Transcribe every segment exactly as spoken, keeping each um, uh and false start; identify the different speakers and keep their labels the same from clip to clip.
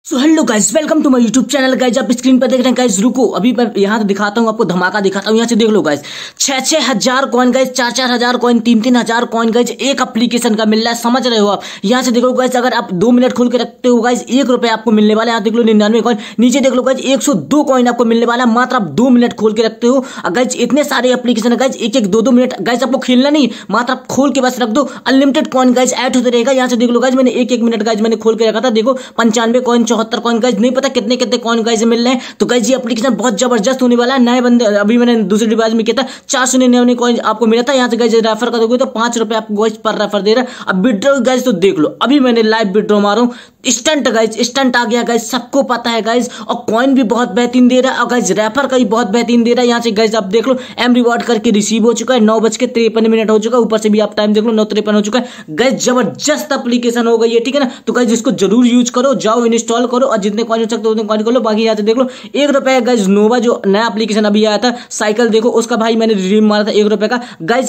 Speaker 1: So hello guys, welcome to my YouTube channel. Guys आप screen पर देख रहे हैं। गाइस रुको, अभी मैं यहाँ तो दिखाता हूँ आपको, धमाका दिखाता हूँ। यहाँ से देख लो गाइस, छह छह हजार कॉइन गाइस, चार चार हजार कॉइन, तीन तीन हजार कॉइन गाइस एक एप्लीकेशन का मिल रहा है। समझ रहे हो आप? यहाँ से देखो गाइस, अगर आप दो मिनट खोल के रखते हो गाइस, एक रुपए आपको मिलने वाला है। यहाँ देख लो निन्यानवे कॉइन, नीचे देख लो गाइस एक सौ दो कॉइन आपको मिलने वाला है, मात्र आप दो मिनट खोल के रखते हो। गाइस इतने सारे एप्लीकेशन है गाइस, एक एक दो दो मिनट गाइस आपको खेलना नहीं, मात्र आप खोल के बस रख दो, अनलिमिटेड कॉइन गाइस ऐड होते रहेगा। यहाँ से देख लो गाइस, मैंने एक एक मिनट गाइस मैंने खोल के रखा था, देखो पंचानवे कॉइन, चौहत्तर कॉइन गाइस, नहीं पता कितने कितने कॉइन गाइस मिल रहे हैं। तो गाइस ये एप्लीकेशन बहुत जबरदस्त होने वाला है। नए बंदे, अभी मैंने दूसरे डिवाइस में किया था, चार सौ निन्यानवे कॉइन आपको मिला था। यहाँ से गाइस रेफर करोगे तो पांच रुपए आपको गाइस पर रेफर दे रहा है। अब विड्रॉ गाइस तो देख लो, अभी मैंने लाइव विड्रॉ मारा हूं, स्टंट गाइस, स्टंट आ गया गाइस, सबको पता है गाइस। और कॉइन भी बहुत बेहतरीन दे रहा है, और गाइस रेफर का भी बहुत बेहतरीन दे रहा है। यहाँ से गाइस आप देख लो, एम रिवॉर्ड करके रिसीव हो चुका है, नौ बज के तिरपन मिनट हो चुका है, ऊपर से भी आप टाइम देख लो नौ तिरपन हो चुका है। गाइस जबरदस्त एप्लीकेशन हो गई है, ठीक है ना। तो गाइस इसको जरूर यूज करो, जाओ इंस्टॉल करो, और जितने कॉइन हो सकते उतने कॉइन कर लो। बाकी यहाँ से देख लो एक रुपए गाइस, नोवा जो नया एप्लीकेशन अभी आया था, साइकिल देखो उसका भाई मैंने रिडीम मारा था एक रुपए का गाइस।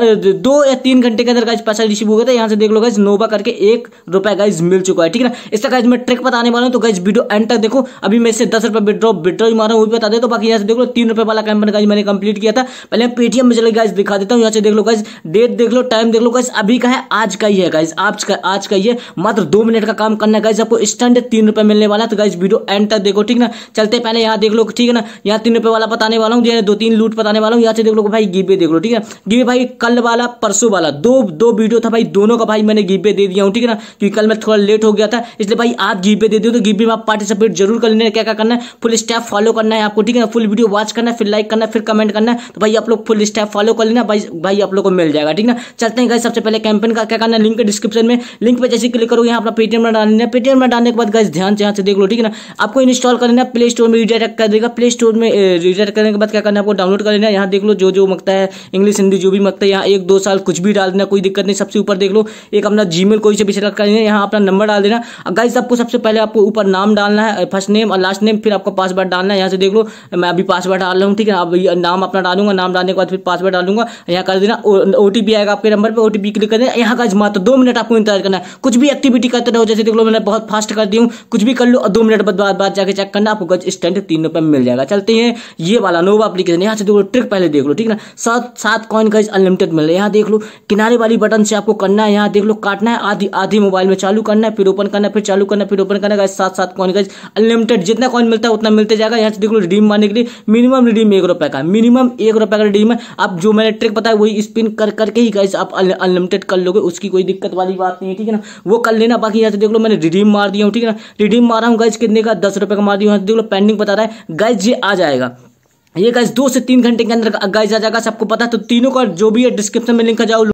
Speaker 1: दो या तीन घंटे के अंदर गाइस पैसा रिसीव हो गया था। यहाँ से देख लो गाइस, नोवा करके एक रुपए गाइस मिल चुका है, ठीक है ना। इसका गाइस मैं ट्रिक बताने वाला हूं, तो गाइस वीडियो एंड तक देखो। अभी मैं इससे दस रुपए विड्रॉ विड्रॉ मारा हूं, वो भी बता दे। तो बाकी यहाँ से देख लो तीन रुपए वाला कैंपेन गाइस मैंने कंप्लीट किया था। पहले पेटीएम में चले गाइस दिखा देता हूं। यहाँ से देख लो गाइस, डेट देख लो, टाइम देख लो गाइस, अभी का है, आज का ही है गाइस, आज का आज का ही है। मात्र दो मिनट का काम करना है गाइस, आपको इंस्टेंट तीन रुपए मिलने वाला है। तो गाइस वीडियो एंड तक देखो, ठीक ना। चलते पहले यहाँ देख लो, ठीक है ना। यहाँ तीन रुपए वाला बताने वाला हूँ, दो तीन लूट बताने वाला हूँ। यहाँ से देख लो भाई गिवे देख लो, ठीक है। गिवे भाई कल वाला परसों वाला दो दो वीडियो था भाई, दोनों का भाई मैंने गिवे दे दिया हूँ, ठीक है ना। क्योंकि कल मैं थोड़ा लेट हो गया था, इसलिए भाई आज गिवे दे दियो। तो गिवे में आप पार्टिसिपेट जरूर कर लेना। क्या क्या करना है, फुल स्टेप फॉलो करना है आपको, ठीक है ना। फुल वीडियो वॉच करना है, फिर लाइक करना है, फिर कमेंट करना है। तो भाई आप लोग फुल स्टेप फॉलो कर लेना भाई, भाई आप लोग को मिल जाएगा, ठीक ना। चलते हैं गाइस, सबसे पहले कैंपेन का क्या करना है, लिंक डिस्क्रिप्शन में, लिंक पे जैसे क्लिक करोगे यहाँ अपना पेटीएम में डालना है। पेटीएम में डालने के बाद गाइस ध्यान से यहाँ से देख लो, ठीक है ना। आपको इंस्टॉल करना है, प्ले स्टोर में रिडायरेक्ट कर देगा। प्ले स्टोर में रिडायरेक्ट करने के बाद क्या करना है, आपको डाउनलोड कर लेना है। यहाँ देख लो जो जो मगता है, इंग्लिश हिंदी जो भी मगता है, यहाँ एक दो साल कुछ भी डाल देना, कोई दिक्कत नहीं। सबसे ऊपर देख लो एक अपना जीमेल कोई से भी सिलेक्ट कर लेना, यहाँ अपना नंबर डाल देना। गाइस आपको सबसे पहले आपको ऊपर नाम डालना है, फर्स्ट नेम और लास्ट नेम, फिर आपको पासवर्ड डालना है। यहाँ से देख लो मैं अभी पासवर्ड डाल रहा हूँ, ठीक है। अब नाम अपना डालूंगा, नाम डालने के बाद फिर पासवर्ड डालूंगा, यहाँ कर देना। ओटीपी आएगा आपके नंबर पे, ओटीपी क्लिक कर देना। यहाँ गाइस मात्र दो मिनट आपको इंतजार करना है, कुछ भी एक्टिविटी करते रहो। जैसे देख लो मैंने बहुत फास्ट कर दी हूँ, कुछ भी कर लो और दो मिनट बाद बाद जाके चेक करना, आपको गाइस इंस्टेंट तीन रुपए में मिल जाएगा। चलते हैं ये वाला नोवा एप्लीकेशन, यहाँ से देखो ट्रिक पहले देख लो, ठीक है ना। सात सात कॉइन गाइस अनलिमिटेड मिल रहा है। यहाँ देख लो किनारे वाली बटन से आपको करना है, यहाँ देख लो काटना है, आधी आधी मोबाइल में चालू करना है, फिर ओपन करना है, फिर चालू करना है, फिर ओपन करना है। गाइस सात सात कॉइन गाइस अनलिमिटेड, जितना कॉइन मिलता है उतना मिलते जाएगा। यहाँ से देख लो रिडीम मारने के लिए मिनिमम रिडीम एक रुपए का, मिनिमम एक रुपए का रिडीम है। आप जो मैंने ट्रिक बताया वही स्पिन कर करके ही गाइस आप अनलिमिटेड कर लोगे, उसकी कोई दिक्कत वाली बात नहीं है, ठीक है ना। वो कर लेना। बाकी यहाँ से देख लो मैंने रिडीम मार दिया हूँ, ठीक है ना। रिडीम मारा हूँ गाइस, कितने का, दस रुपए का मार दिया हूँ। देख लो पेंडिंग बता रहा है गाइस, ये आ जाएगा, ये गाइस दो से तीन घंटे के अंदर गाइस आ जाएगा, सबको पता है। तो तीनों का जो भी है डिस्क्रिप्शन में लिंक आ जाओ।